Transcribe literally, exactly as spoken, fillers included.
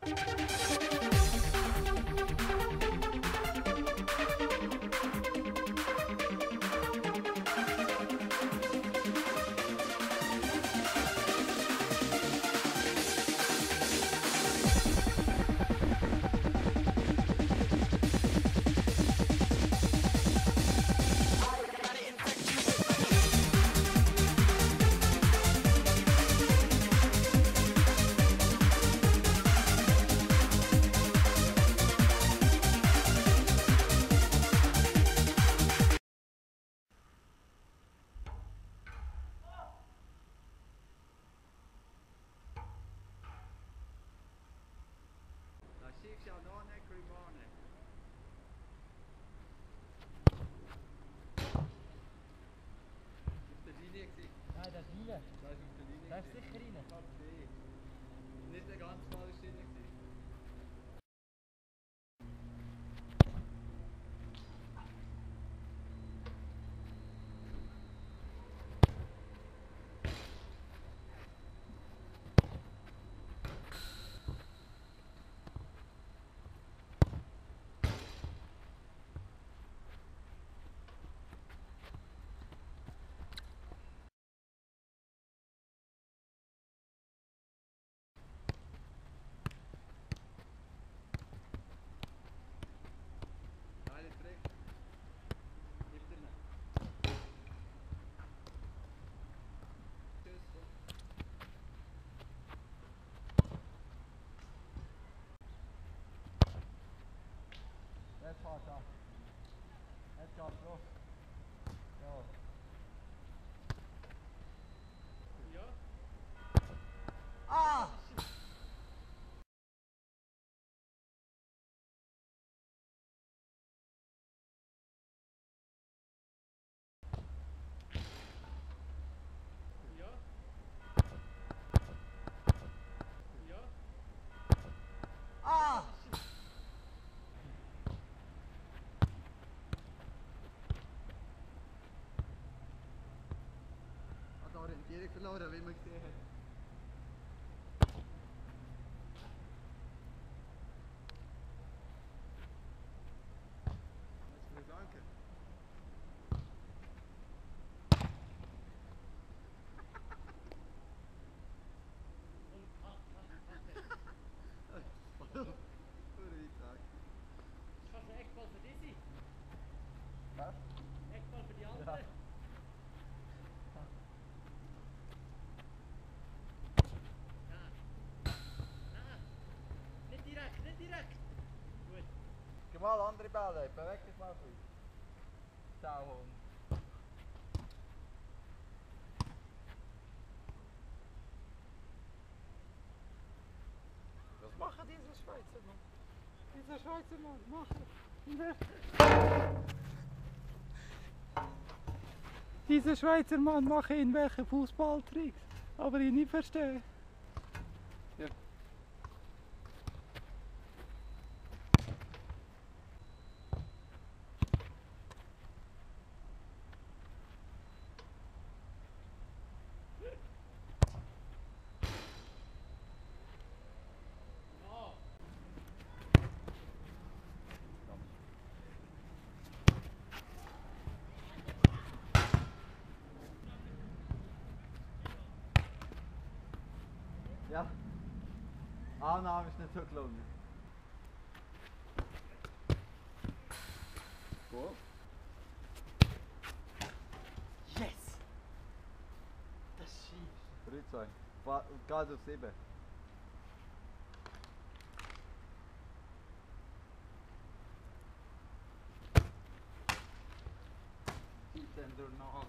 Ich ja noch nicht gewonnen. Auf der Linie gewesen. Nein, das ist rein. Das ist auf der Linie. Das ist sicher rein. Ich hab's gesehen. Nicht der ganze Ball ist drin gewesen. Jetzt fährt's an. Jetzt geht's los. Ja. Ja. Ah! Ja. Ja. Ah! Hat die Orientierung verloren, wie man gesehen hat. Danke. Kannst du einen Eckball für dich sein? Was? Eckball für die anderen? Ja. Nein. Nein. Nicht direkt, nicht direkt. Gut. Geh mal andere Bälle, beweg dich mal ein bisschen. Sauhund. Was machen diese Schweizer Mann? Dieser Schweizer Mann, machen. Dieser Schweizer Mann macht irgendwelche Fußballtricks, aber ich nicht verstehe. Ja. Ja, Annahme ist nicht so gelungen. Gut. Yes! Das schiebst. drei zwei. Gas auf sieben. siebzehn durch noch.